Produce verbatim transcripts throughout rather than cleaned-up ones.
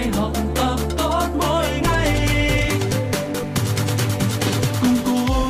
tay học tập tốt mỗi ngày. Cùng cuốn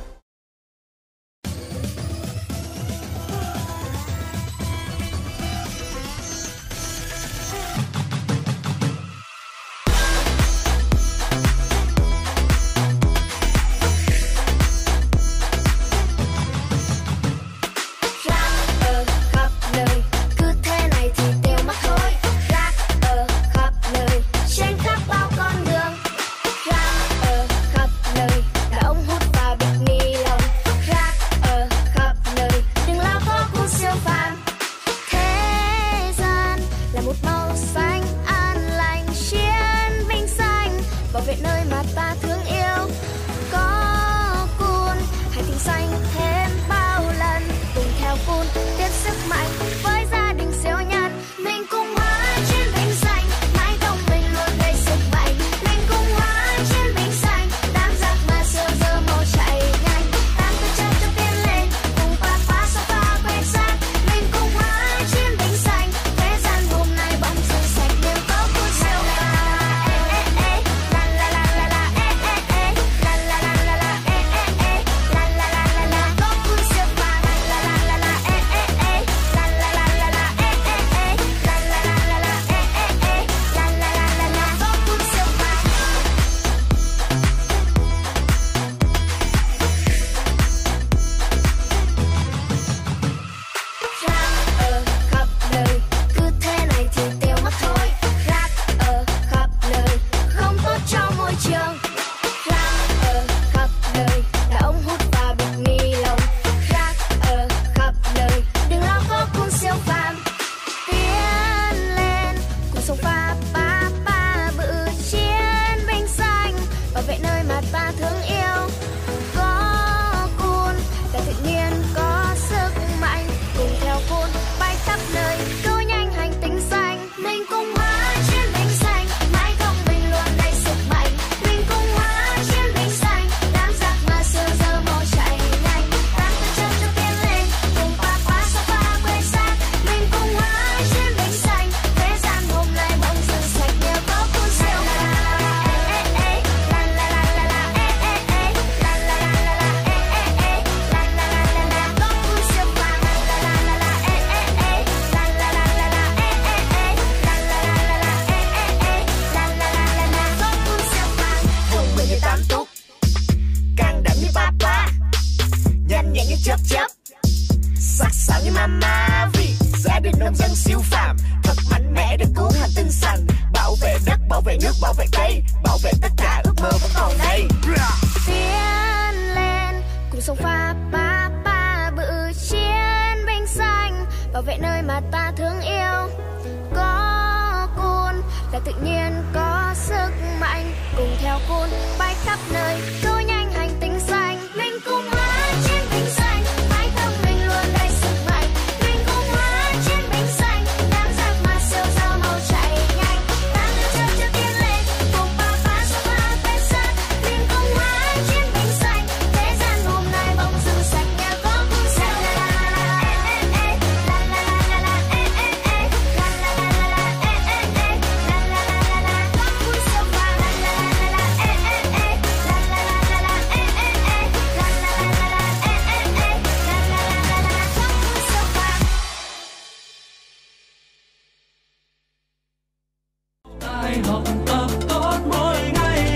học tập tốt mỗi ngày.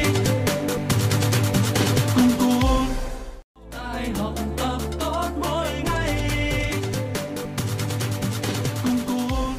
Cùng cuốn tay học tập tốt mỗi ngày. Cùng cuốn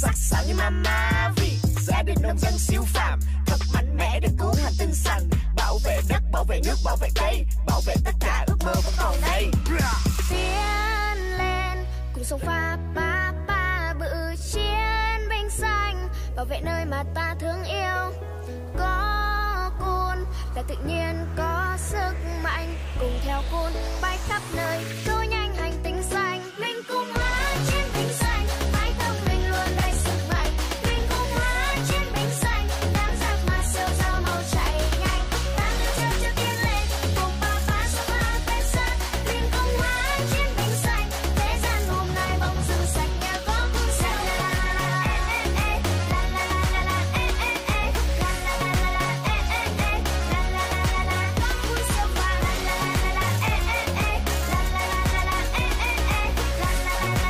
sắc sảo như mama. Vì gia đình nông dân siêu phàm, thật mạnh mẽ để cứu hành tinh xanh. Bảo vệ đất, bảo vệ nước, bảo vệ cây, bảo vệ tất cả ước mơ vẫn còn đây. Tiến lên cùng sông pha pa pa, bự chiến binh xanh, bảo vệ nơi mà ta thương yêu. Có cun là tự nhiên có sức mạnh, cùng theo cun bay khắp nơi, cứu nhanh hành tinh xanh. Mình cùng hóa chiến binh xanh, mái tóc mình luôn đầy sức mạnh. Mình cùng hóa chiến binh xanh, đám giặc mà siêu sao mau chạy nhanh. Ta cứ chờ cho tiến lên, cùng pa pa sông pha bên sát. Mình cùng hóa chiến binh xanh, thế gian hôm nay bỗng dưng sạch nhờ có cun xanh. La la la la ê ê ê, la la la la la ê ê ê, la la la la la ê ê ê, la la la la la có cun siêu pha. La la la la la ê ê ê, la la la la la ê ê ê, la la la la la ê ê ê, la la la la la có cun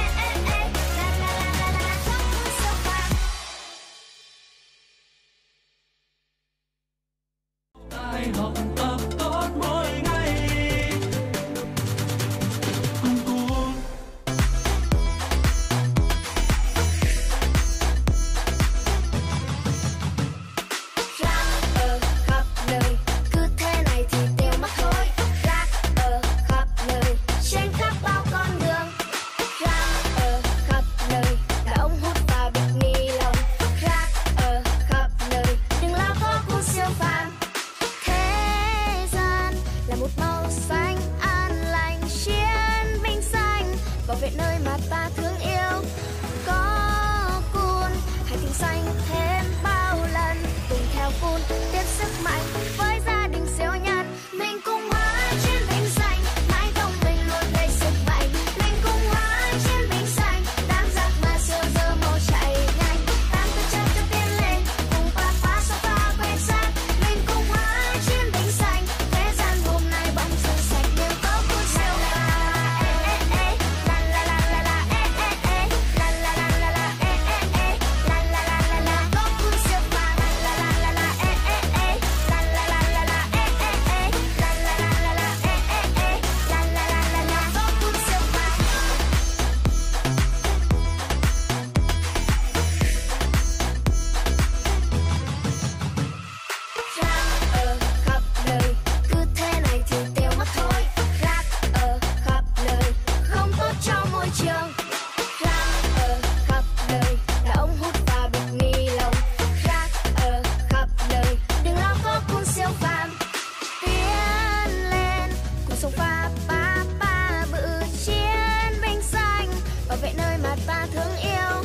siêu pha. Tai học tập tốt mỗi ngày. Cùng cuốn Rác ở khắp nơi, cứ thế này thì tiêu mất thôi. Rác ở khắp nơi, trên khắp bao con đường. Rác ở khắp nơi, là ống hút và bịch ni lông. Rác ở khắp nơi, đừng lo có cun siêu phàm. Thế gian là một màu xanh an lành, chiến binh xanh, bảo vệ nơi mà ta thương yêu. Có cun, hành tinh xanh thêm bao lần, cùng theo cun tiếp sức mạnh với gia đình siêu nhân. Mình cùng hóa chiến binh xanh, mái tóc mình luôn đầy sức mạnh. Mình cùng hóa chiến binh xanh, đám giặc mà siêu giờ mau chạy nhanh. Ta cứ chờ cho tiến lên, cùng pa pa sông pha quét sát. Mình cùng hóa chiến binh xanh, thế gian hôm nay bỗng dưng sạch nhờ có cun siêu phàm. La la la la la ê ê ê, la la la la la ê ê ê, la la la la la có cun siêu phàm. La la la la ê ê ê, la la la la la ê ê ê, la la la la la ê ê ê, la la la la la có cun siêu phàm. Rác ở khắp nơi, cứ thế này thì tiêu mất thôi. Rác ở khắp nơi, không tốt cho môi trường. Rác ở khắp nơi, là ống hút và bịch ni lông. Rác ở khắp nơi, đừng lo có cun siêu phàm. Tiến lên cùng sông pha pa pa, bự chiến binh xanh, bảo vệ nơi mà ta thương yêu.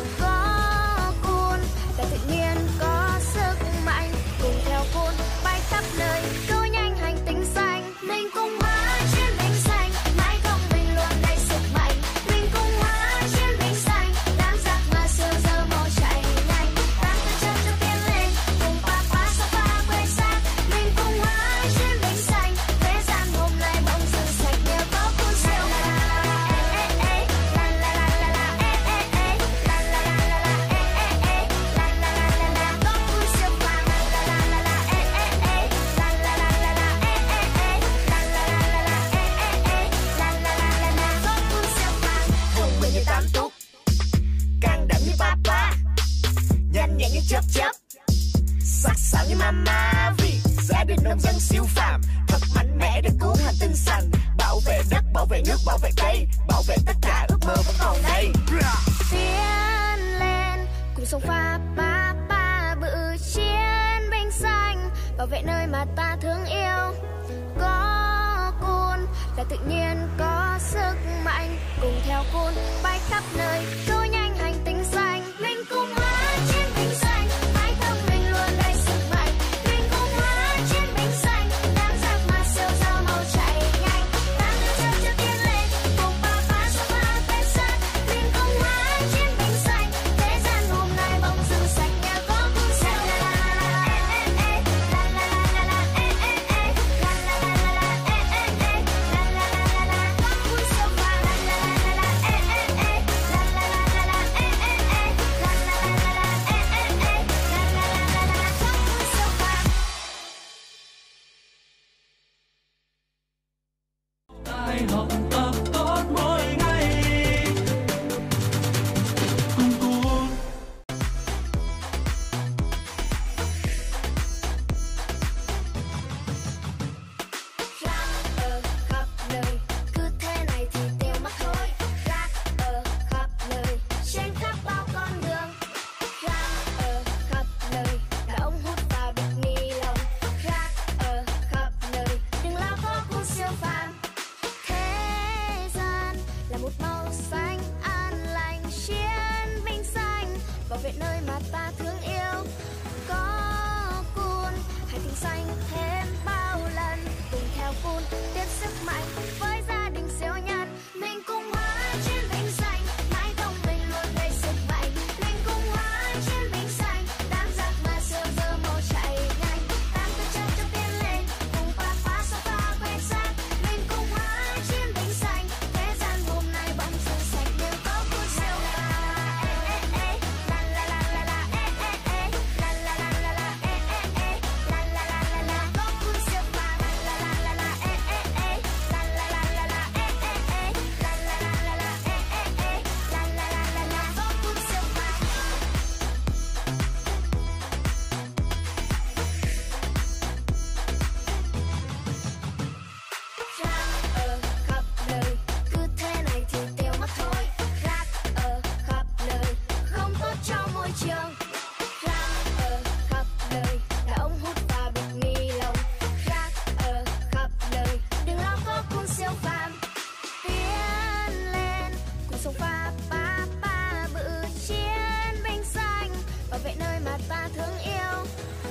Có cun là tự nhiên có sức mạnh, cùng theo cun bay khắp nơi, cứu nhanh hành tinh xanh. Mình cùng hóa chiến binh xanh, mái tóc mình luôn đầy sức mạnh. Mình cùng hóa chiến binh xanh, đám giặc mà siêu giờ mau chạy nhanh. Ta cứ chờ cho tiến lên, cùng pa pa sông pha quét sát. Mình cùng hóa chiến binh xanh, thế gian hôm nay bỗng dưng sạch nhờ có cun siêu phàm. Ê ê ê, la la la la la ê ê ê, la la la la la ê ê ê, la la la la la có cun siêu phàm. La la la la ê ê ê, la la la la la ê ê ê, la la la la la ê ê ê, la la la la la có cun siêu phàm. Thông minh như tám túc, can đảm như papa, nhanh nhẹn như chớp chớp, sắc sảo như mama. Vì gia đình nông dân siêu phàm, thật mạnh mẽ để cứu hành tinh xanh. Bảo vệ đất, bảo vệ nước, bảo vệ cây, bảo vệ tất cả ước mơ vẫn còn đây. Tiến lên cùng sông pha pa pa, bự chiến binh xanh, bảo vệ nơi mà ta thương yêu. Có cun là tự nhiên có sức mạnh, cùng theo cun bay khắp nơi, cứu nhanh hành tinh xanh. Mình cùng hóa chiến binh xanh, mái tóc mình luôn đầy sức mạnh. Mình cùng hóa chiến binh xanh, đám giặc mà siêu giờ mau chạy nhanh. Ta cứ chờ cho tiến lên, cùng pa pa sông pha quét sát. Mình cùng hóa nơi mà ta thương yêu. Có Kun, hành tinh xanh thêm bao lần, cùng theo Kun tiếp sức mạnh với gia đình siêu nhân. Mình cùng hóa chiến binh xanh, mãi không mình luôn đầy sức mạnh. Mình cùng hóa chiến binh xanh, đám giặc mà siêu giờ mau chạy nhanh. Tám tay chân cho tiến lên, cùng phá phá sao phá quét xác. Mình cùng hóa chiến binh xanh, thế gian hôm nay bỗng dưng sạch nhờ có Kun siêu phàm. La la la la la, ê ê ê, la la la la la, ê ê ê, la la la la la, có Kun siêu phàm. La la la la, ê ê ê, la la la la la, ê ê ê, la la la la la, ê ê ê, la la la la la, có Kun siêu phàm. Rác ở khắp nơi, cứ thế này thì tiêu mất thôi. Rác ở khắp nơi, không tốt cho môi trường. Rác ở khắp nơi, là ống hút và bịch ni lông. Rác ở khắp nơi, đừng lo có Kun siêu phàm. Tiến lên, cùng sông pha pa pa bự chiến binh xanh, bảo vệ nơi mà ta thương yêu.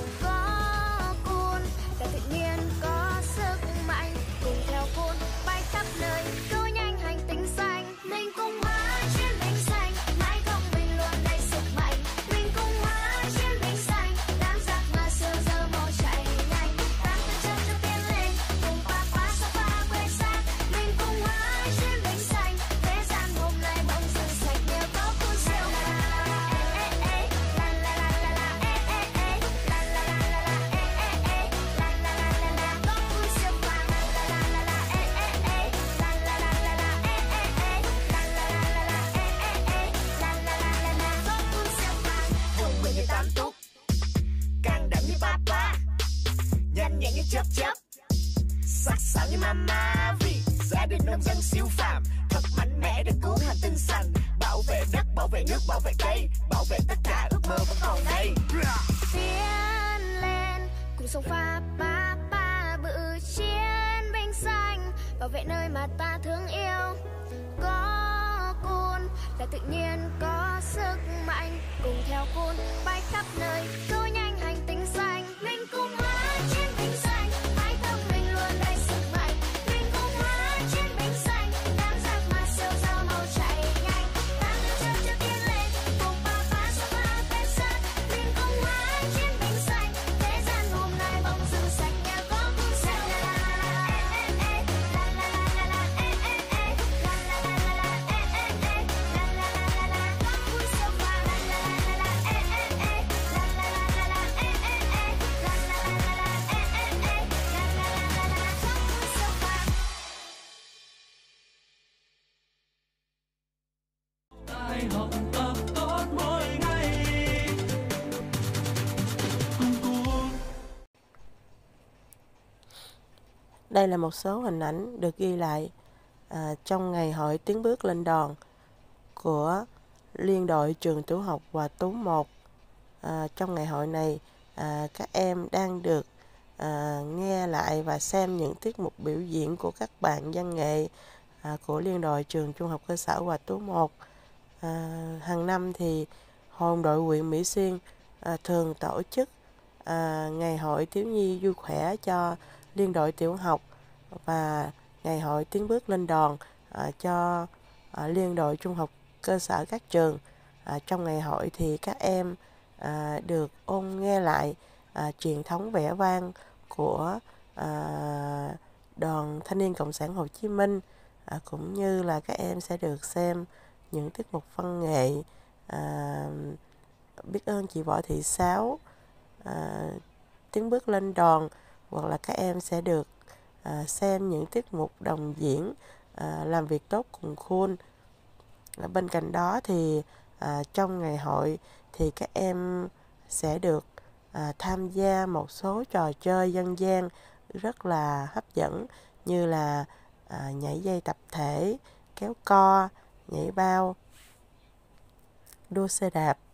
Có Kun, là tự nhiên có sức mạnh, cùng theo Kun bay khắp nơi, cứu nhanh hành tinh xanh. Mình cùng hóa chiến binh xanh, mãi không mình luôn đầy sức mạnh. Mình cùng hóa chiến binh xanh, đám giặc mà siêu giờ mau chạy nhanh. Tám tay chân cho tiến lên, cùng phá phá sao phá quét xác. Mình cùng hóa chiến binh xanh, thế gian hôm nay bỗng dưng sạch nhờ có Kun siêu phàm. Ê ê ê, la la la la la, ê ê ê, la la la la la, ê ê ê, la la la la la, có Kun siêu phàm. La la la la la, ê ê ê, la la la la la, ê ê ê, la la la la la, ê ê ê, la la la la la, có Kun siêu phàm. Thông minh như tam túc, can đảm như papa, nhanh nhẹn như chớp chớp, sắc sảo như mama. Vì gia đình nông dân siêu phàm, thật mạnh mẽ để cứu hành tinh xanh, bảo vệ đất, bảo vệ nước, bảo vệ cây, bảo vệ tất cả ước mơ vẫn còn đây. Tiến lên, cùng sông pha pa pa bự chiến binh xanh, bảo vệ nơi mà ta thương yêu. Có Kun, là tự nhiên có sức mạnh, cùng theo Kun bay khắp nơi, cứu nhanh hành tinh xanh. Mình cùng hóa chiến binh xanh, mãi không mình luôn đầy sức mạnh. Mình cùng hóa chiến binh xanh, đám giặc mà siêu giờ mau chạy nhanh. Tám tay chân cho tiến lên, cùng phá phá sao phá quét xác. Mình cùng hóa chiến binh xanh, thế gian hôm nay bỗng dưng sạch nhờ có Kun siêu phàm. La la la la, ê ê ê, la la la la la, ê ê ê, la la la la la, ê ê ê, la la la la la, có Kun siêu phàm. La la la la la, ê ê ê, la la la la la, ê ê ê, la la la la la, ê ê ê, la la la la la, có Kun siêu phàm. Ai học tập tốt mỗi ngày. Cùng Kun. Đây là một số hình ảnh được ghi lại à, trong ngày hội tiến bước lên đòn của Liên đội trường tiểu học Hòa Tú một. À, trong ngày hội này, à, các em đang được à, nghe lại và xem những tiết mục biểu diễn của các bạn văn nghệ à, của Liên đội trường trung học cơ sở Hòa Tú một. À, hàng năm thì Hội đội huyện Mỹ Xuyên à, thường tổ chức à, ngày hội thiếu nhi vui khỏe cho liên đội tiểu học và ngày hội tiến bước lên đòn à, cho à, liên đội trung học cơ sở các trường. À, trong ngày hội thì các em à, được ôn nghe lại à, truyền thống vẻ vang của à, đoàn Thanh niên Cộng sản Hồ Chí Minh, à, cũng như là các em sẽ được xem những tiết mục văn nghệ à, biết ơn chị Võ Thị Sáu, à, tiến bước lên đòn, hoặc là các em sẽ được à, xem những tiết mục đồng diễn à, làm việc tốt cùng Kun. À, bên cạnh đó thì à, trong ngày hội thì các em sẽ được à, tham gia một số trò chơi dân gian rất là hấp dẫn, như là à, nhảy dây tập thể, kéo co, nhảy bao, đua xe đạp,